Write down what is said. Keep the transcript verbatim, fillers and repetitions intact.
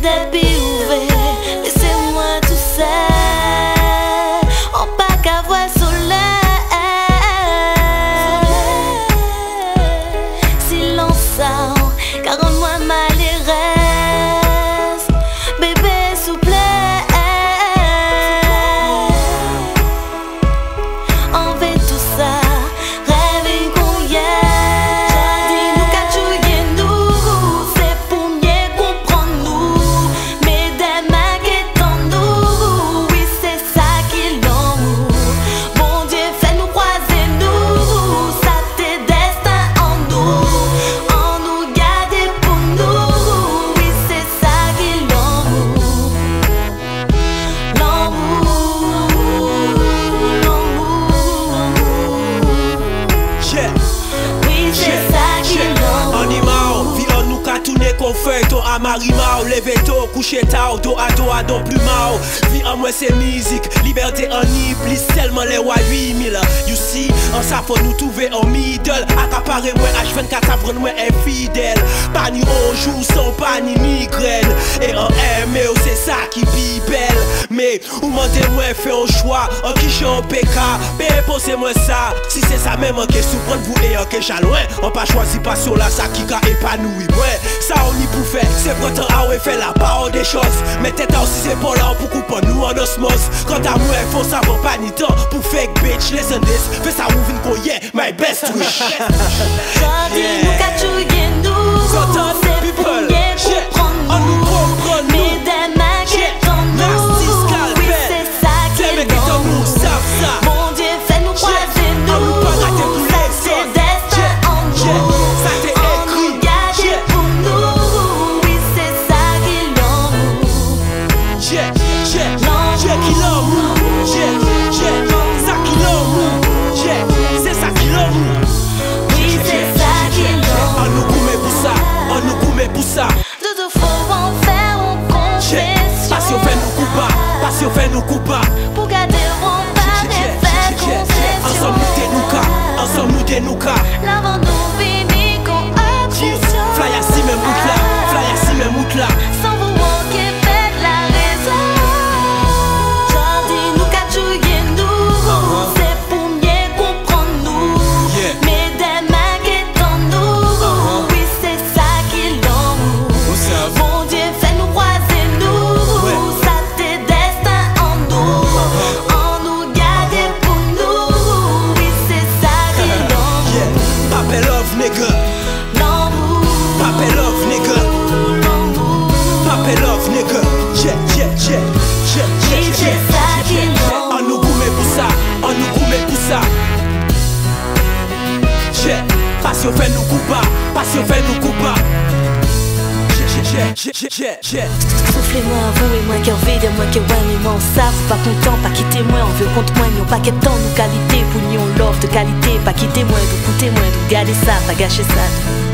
depuis ouvert, laissez-moi tout seul, on pas qu'à voir soleil. Silence sound, car en moi malheureuse, bébé s'il vous plaît. On veut tout ça, rêve qu'on y est. Dis-nous qu'à tuer nous, c'est pour mieux comprendre nous. Mesdames, inquiétons-nous, oui c'est ça qu'il l'amour. Bon Dieu fait nous croiser nous, ça t'est destin en nous. On nous garde pour nous, oui c'est ça qu'il l'amour. L'amour, Yeah, oui c'est ça qu'il l'amour. animal, vi an nou ka tourner konfey ton amarima ou leve tôt, coucher tard, do à do à don plus mal. Vi an moi c'est musique, liberté en iblis, seulement les rois huit mille. You see, en ça faut nous trouver en middle. Accaparer moi H vingt-quatre, apprendre moi infidèle. Pas ni on joue sans pas ni migraine. Et en M O c'est ça qui pi belle. Mais ou mandez moi fait un choix, en qui j'en P K, mais imposez-moi ça. Si c'est ça même en question, prendre vous et en que loin. On pas choisi pas sur la ça qui ka épanoui. Ouais, ça on y pour faire, c'est pourtant à ouais fait la part des choses. Mais tête aussi c'est pas là pour couper nous en osmose. Quant à moi, faut savoir pas ni temps pour fake bitch, listen this. Fais ça ouvre qu'on y est, my best wish. Dis-nous qu'à tuer nous, Content c'est people, pour mieux yeah. comprendre On nous nous. comprend nous. Mesdames, inquiétons-nous, Nasty oui scalpel. c'est ça T'es qu'il mecs qui t'en nous l'amour. savent ça. Bon Dieu fait nous croiser On nous pas rater nous, pour ça les c'est autres. destin en Yeah. nous. Ça t'est On écrit. nous garde Yeah. pour nous, oui c'est ça qu'il l'amour. Yeah, yeah, yeah, qui l'amour. Yeah, yeah, ça qui l'amour. Yeah, c'est ça qui l'amour. Oui c'est ça qu'il On l'amour. nous goumait pour ça, on nous goumait pour ça. De tout faut en faire une Yeah, confession. passion fait nous coupa, passion fait nous coupa. Pour garder mon bar et faire concession. Ensemble nous dénouka, ensemble nous dénouka. L'avant nous vini qu'on obsession. Fly à si même mout là, fly à si même mout là. Sans vous manquer faites la raison. Dis-nous qu'à tuer nous, c'est pour mieux comprendre nous. Yeah. Mesdames, inquiétons-nous, oui c'est ça qu'il l'amour. Bon Dieu fait nous croiser nous, Ouais. ça t'est destin en nous. On nous garde pour nous, oui c'est ça qu'il l'amour. Yeah, Papa love nigga, L'amour, Papa love nigga, l'amour, Papa love nigga. Yeah, yeah, yeah, yeah, yeah, oui yeah, c'est ça qu'il On l'amour. nous goumait pour ça, on nous goumait pour ça. Yeah, passion fait nous coupa, passion fait nous coupa. Yeah, yeah, yeah, yeah, yeah, yeah. Soufflez-moi, vous et moi, qu'en vide, moi, que ouais, mais moi, on savent, pas content, pas quitter moi, on veut contre moi, n'y pas qu'être temps, nous qualité, pour n'y on love de qualité, pas quitter moi, vous coûter moi, vous garder ça, pas gâcher ça.